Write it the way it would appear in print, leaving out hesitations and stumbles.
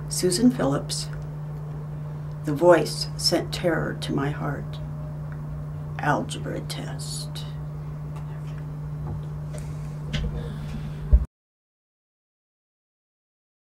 Susan Phillips. The voice sent terror to my heart. Algebra test.